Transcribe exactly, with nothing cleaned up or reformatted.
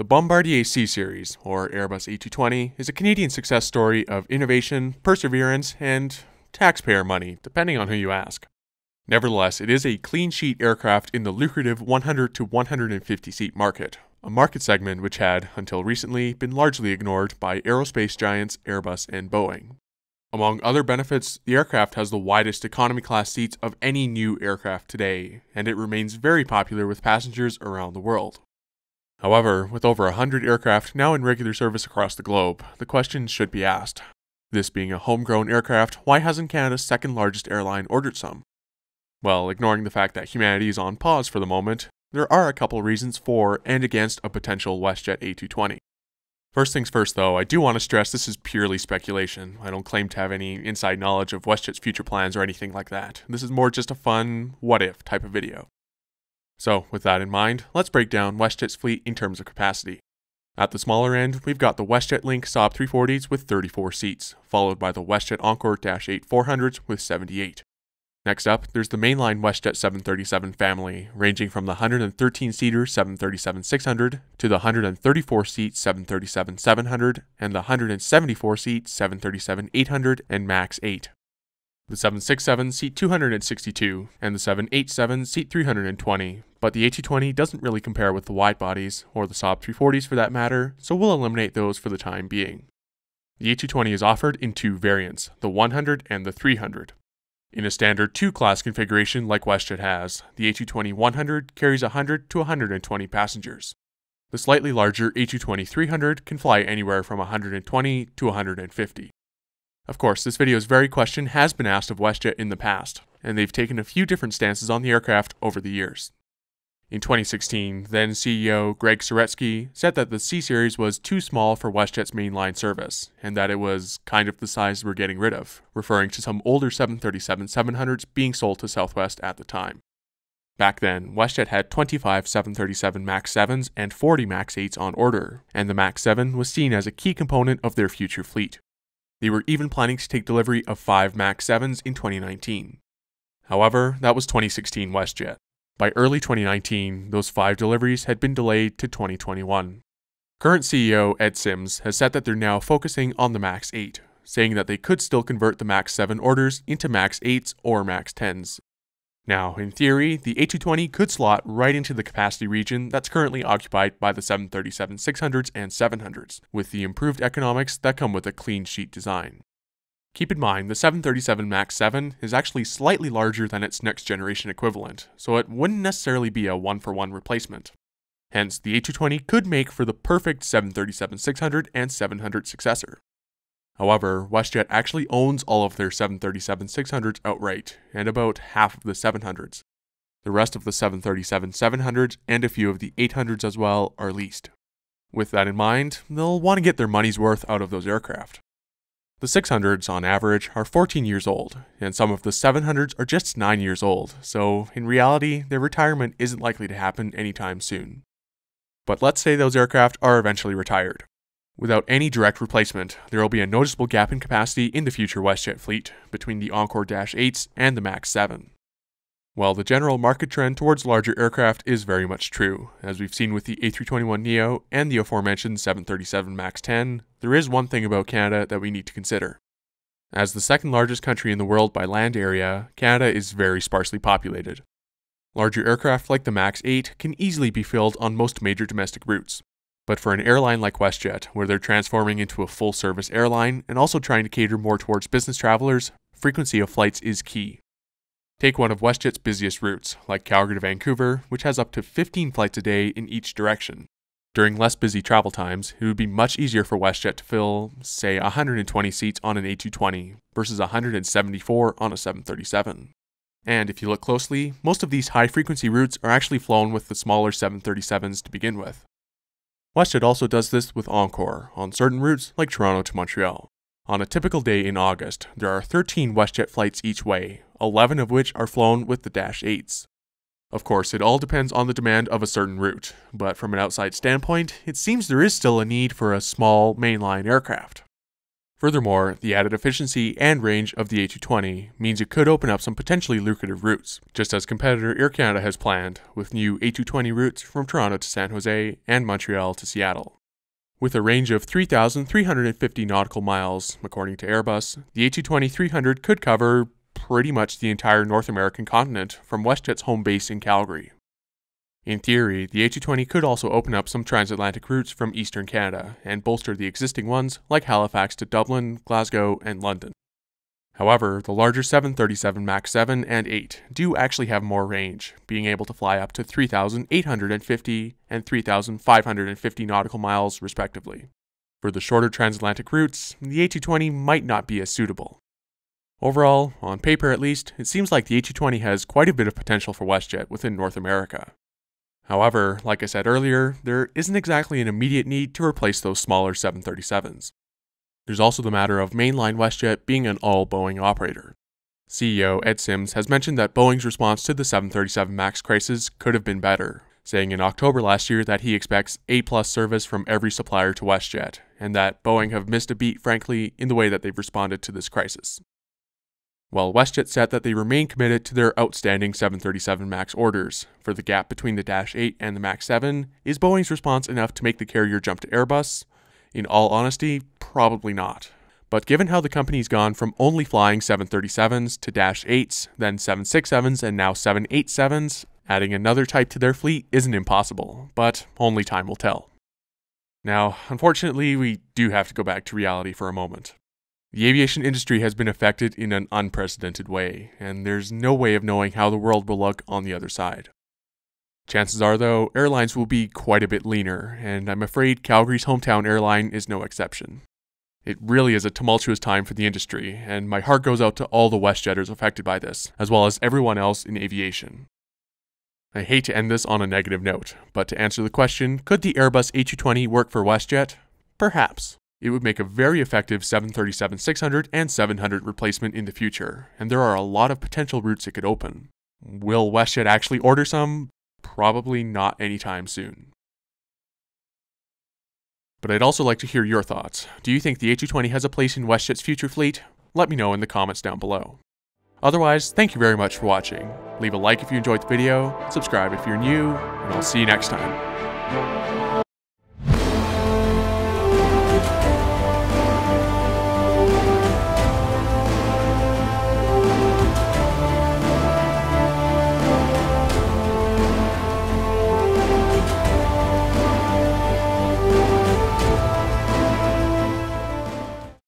The Bombardier C-Series, or Airbus A two twenty, is a Canadian success story of innovation, perseverance, and taxpayer money, depending on who you ask. Nevertheless, it is a clean sheet aircraft in the lucrative one hundred to one hundred fifty seat market, a market segment which had, until recently, been largely ignored by aerospace giants Airbus and Boeing. Among other benefits, the aircraft has the widest economy class seats of any new aircraft today, and it remains very popular with passengers around the world. However, with over one hundred aircraft now in regular service across the globe, the question should be asked. This being a homegrown aircraft, why hasn't Canada's second largest airline ordered some? Well, ignoring the fact that humanity is on pause for the moment, there are a couple reasons for and against a potential WestJet A two twenty. First things first though, I do want to stress this is purely speculation. I don't claim to have any inside knowledge of WestJet's future plans or anything like that. This is more just a fun, what-if type of video. So, with that in mind, let's break down WestJet's fleet in terms of capacity. At the smaller end, we've got the WestJet Link S O B three forties with thirty-four seats, followed by the WestJet Encore eight four hundreds with seventy-eight. Next up, there's the mainline WestJet seven thirty-seven family, ranging from the one hundred thirteen seater seven thirty-seven six hundred to the one hundred thirty-four seat seven thirty-seven seven hundred and the one hundred seventy-four seat seven thirty-seven eight hundred and MAX eight. The seven sixty-seven seat two hundred sixty-two and the seven eighty-seven seat three hundred twenty, but the A two twenty doesn't really compare with the wide bodies, or the S O B three forties for that matter, so we'll eliminate those for the time being. The A two twenty is offered in two variants, the one hundred and the three hundred. In a standard two class configuration like WestJet has, the A two twenty one hundred carries one hundred to one hundred twenty passengers. The slightly larger A two twenty three hundred can fly anywhere from one hundred twenty to one hundred fifty. Of course, this video's very question has been asked of WestJet in the past, and they've taken a few different stances on the aircraft over the years. In twenty sixteen, then C E O Greg Saretsky said that the C-Series was too small for WestJet's mainline service, and that it was kind of the size we're getting rid of, referring to some older seven thirty-seven seven hundreds being sold to Southwest at the time. Back then, WestJet had twenty-five seven thirty-seven MAX sevens and forty MAX eights on order, and the MAX seven was seen as a key component of their future fleet. They were even planning to take delivery of five MAX sevens in twenty nineteen. However, that was twenty sixteen WestJet. By early twenty nineteen, those five deliveries had been delayed to twenty twenty-one. Current C E O Ed Sims has said that they're now focusing on the MAX eight, saying that they could still convert the MAX seven orders into MAX eights or MAX tens. Now, in theory, the A two twenty could slot right into the capacity region that's currently occupied by the seven thirty-seven six hundreds and seven hundreds, with the improved economics that come with a clean sheet design. Keep in mind, the seven thirty-seven MAX seven is actually slightly larger than its next generation equivalent, so it wouldn't necessarily be a one-for-one replacement. Hence, the A two twenty could make for the perfect seven thirty-seven six hundred and seven hundred successor. However, WestJet actually owns all of their seven thirty-seven six hundreds outright, and about half of the seven hundreds. The rest of the seven thirty-seven seven hundreds and a few of the eight hundreds as well are leased. With that in mind, they'll want to get their money's worth out of those aircraft. The six hundreds, on average, are fourteen years old, and some of the seven hundreds are just nine years old, so in reality, their retirement isn't likely to happen anytime soon. But let's say those aircraft are eventually retired. Without any direct replacement, there will be a noticeable gap in capacity in the future WestJet fleet between the Encore eights and the MAX seven. While the general market trend towards larger aircraft is very much true, as we've seen with the A three twenty-one neo and the aforementioned seven thirty-seven MAX ten, there is one thing about Canada that we need to consider. As the second largest country in the world by land area, Canada is very sparsely populated. Larger aircraft like the MAX eight can easily be filled on most major domestic routes. But for an airline like WestJet, where they're transforming into a full-service airline and also trying to cater more towards business travelers, frequency of flights is key. Take one of WestJet's busiest routes, like Calgary to Vancouver, which has up to fifteen flights a day in each direction. During less busy travel times, it would be much easier for WestJet to fill, say, one hundred twenty seats on an A two twenty versus one hundred seventy-four on a seven thirty-seven. And if you look closely, most of these high-frequency routes are actually flown with the smaller seven thirty-sevens to begin with. WestJet also does this with Encore, on certain routes like Toronto to Montreal. On a typical day in August, there are thirteen WestJet flights each way, eleven of which are flown with the Dash eights. Of course, it all depends on the demand of a certain route, but from an outside standpoint, it seems there is still a need for a small, mainline aircraft. Furthermore, the added efficiency and range of the A two twenty means it could open up some potentially lucrative routes, just as competitor Air Canada has planned, with new A two twenty routes from Toronto to San Jose and Montreal to Seattle. With a range of three thousand three hundred fifty nautical miles, according to Airbus, the A two twenty three hundred could cover pretty much the entire North American continent from WestJet's home base in Calgary. In theory, the A two twenty could also open up some transatlantic routes from eastern Canada and bolster the existing ones like Halifax to Dublin, Glasgow, and London. However, the larger seven thirty-seven MAX seven and eight do actually have more range, being able to fly up to three thousand eight hundred fifty and three thousand five hundred fifty nautical miles respectively. For the shorter transatlantic routes, the A two twenty might not be as suitable. Overall, on paper at least, it seems like the A two twenty has quite a bit of potential for WestJet within North America. However, like I said earlier, there isn't exactly an immediate need to replace those smaller seven thirty-sevens. There's also the matter of mainline WestJet being an all-Boeing operator. C E O Ed Sims has mentioned that Boeing's response to the seven thirty-seven MAX crisis could have been better, saying in October last year that he expects A-plus service from every supplier to WestJet, and that Boeing have missed a beat, frankly, in the way that they've responded to this crisis. While WestJet said that they remain committed to their outstanding seven thirty-seven MAX orders, for the gap between the Dash eight and the MAX seven, is Boeing's response enough to make the carrier jump to Airbus? In all honesty, probably not. But given how the company's gone from only flying seven thirty-sevens to Dash eights, then seven sixty-sevens, and now seven eighty-sevens, adding another type to their fleet isn't impossible, but only time will tell. Now, unfortunately, we do have to go back to reality for a moment. The aviation industry has been affected in an unprecedented way, and there's no way of knowing how the world will look on the other side. Chances are, though, airlines will be quite a bit leaner, and I'm afraid Calgary's hometown airline is no exception. It really is a tumultuous time for the industry, and my heart goes out to all the WestJetters affected by this, as well as everyone else in aviation. I hate to end this on a negative note, but to answer the question, could the Airbus A two twenty work for WestJet? Perhaps. It would make a very effective seven thirty-seven six hundred and seven hundred replacement in the future, and there are a lot of potential routes it could open. Will WestJet actually order some? Probably not anytime soon. But I'd also like to hear your thoughts. Do you think the A two twenty has a place in WestJet's future fleet? Let me know in the comments down below. Otherwise, thank you very much for watching. Leave a like if you enjoyed the video, subscribe if you're new, and I'll see you next time.